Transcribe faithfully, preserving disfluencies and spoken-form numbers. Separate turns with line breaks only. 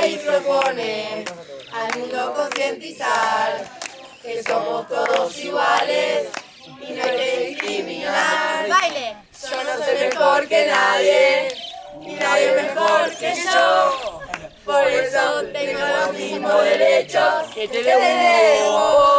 país propone al mundo concientizar que somos todos iguales y no hay que discriminar.
¡Baile!
Yo no soy mejor que nadie, ni nadie mejor que yo. Por eso tengo los mismos derechos que tenemos.